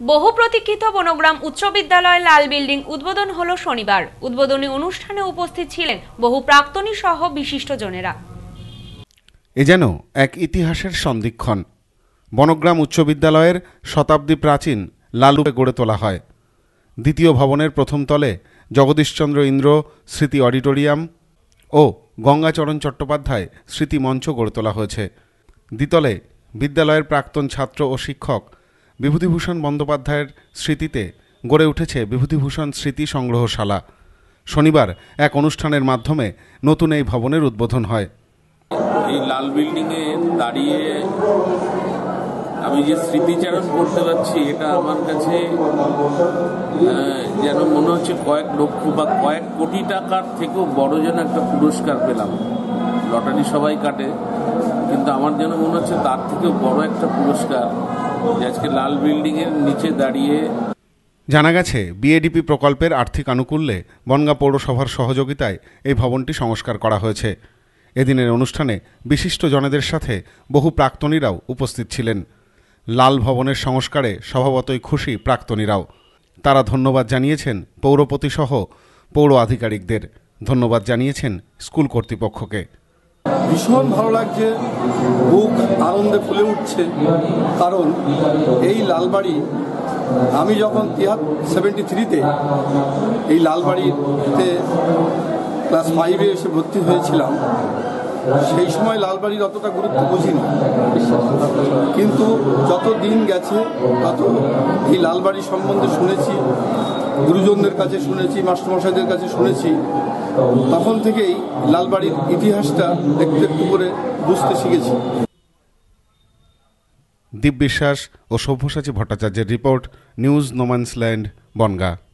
বহু প্রতীক্ষিত বনগ্রাম উচ্চ বিদ্যালয়ের লাল বিল্ডিং উদ্বোধন হলো শনিবার। উদ্বোধনী অনুষ্ঠানে উপস্থিত ছিলেন বহু প্রাক্তনী সহ বিশিষ্টজনেরা। এ যেন এক ইতিহাসের সন্ধিক্ষণ। বনগ্রাম উচ্চ বিদ্যালয়ের শতাব্দী প্রাচীন লালরূপে গড়ে তোলা হয়। দ্বিতীয় ভবনের প্রথম তলে জগদীশচন্দ্র ইন্দ্র স্মৃতি অডিটোরিয়াম ও গঙ্গাচরণ চট্টোপাধ্যায় স্মৃতি মঞ্চ গড়ে তোলা হয়েছে। দ্বিতলে বিদ্যালয়ের প্রাক্তন ছাত্র ও শিক্ষক বিভূতিভূষণ বন্দ্যোপাধ্যায়ের স্মৃতিতে গড়ে উঠেছে বিভূতিভূষণ স্মৃতি সংগ্রহশালা। শনিবার এক অনুষ্ঠানের মাধ্যমে নতুন এই ভবনের উদ্বোধন হয়। এই লাল বিল্ডিংয়ে দাঁড়িয়ে আমি যে স্মৃতিচারণ করতে পারছি, এটা আমার কাছে যেন মনে হচ্ছে কয়েক লক্ষ বা কয়েক কোটি টাকার থেকেও বড় যেন একটা পুরস্কার পেলাম। লটারি সবাই কাটে, কিন্তু আমার যেন মনে হচ্ছে তার থেকেও বড় একটা পুরস্কার যে আজকে লাল বিল্ডিংয়ের নিচে দাঁড়িয়ে। জানা গেছে, বিএডিপি প্রকল্পের আর্থিক আনুকূল্যে বনগাঁ পৌরসভার সহযোগিতায় এই ভবনটি সংস্কার করা হয়েছে। এদিনের অনুষ্ঠানে বিশিষ্ট জনেদের সাথে বহু প্রাক্তনীরাও উপস্থিত ছিলেন। লাল ভবনের সংস্কারে স্বভাবতই খুশি প্রাক্তনীরাও। তারা ধন্যবাদ জানিয়েছেন পৌরপতি সহ পৌর আধিকারিকদের। ধন্যবাদ জানিয়েছেন স্কুল কর্তৃপক্ষকে। ভীষণ ভালো লাগছে, বুক আনন্দে ফুলে উঠছে। কারণ এই লালবাড়ি আমি যখন 73-তে এই লালবাড়িতে ক্লাস 5-এ এসে ভর্তি হয়েছিলাম, সেই সময় লালবাড়ির অতটা গুরুত্ব বুঝিনি, কিন্তু যত দিন গেছে তত এই লালবাড়ি সম্বন্ধে শুনেছি, গুরুজনদের কাছে শুনেছি, মাস্টারমশাইদের কাছে শুনেছি। তখন থেকেই লালবাড়ির ইতিহাসটা একটু একটু করে বুঝতে শিখেছি। দীপ বিশ্বাস ও সব্যসাচী ভট্টাচার্যের রিপোর্ট, নিউজ নোম্যান্সল্যান্ড, বনগাঁ।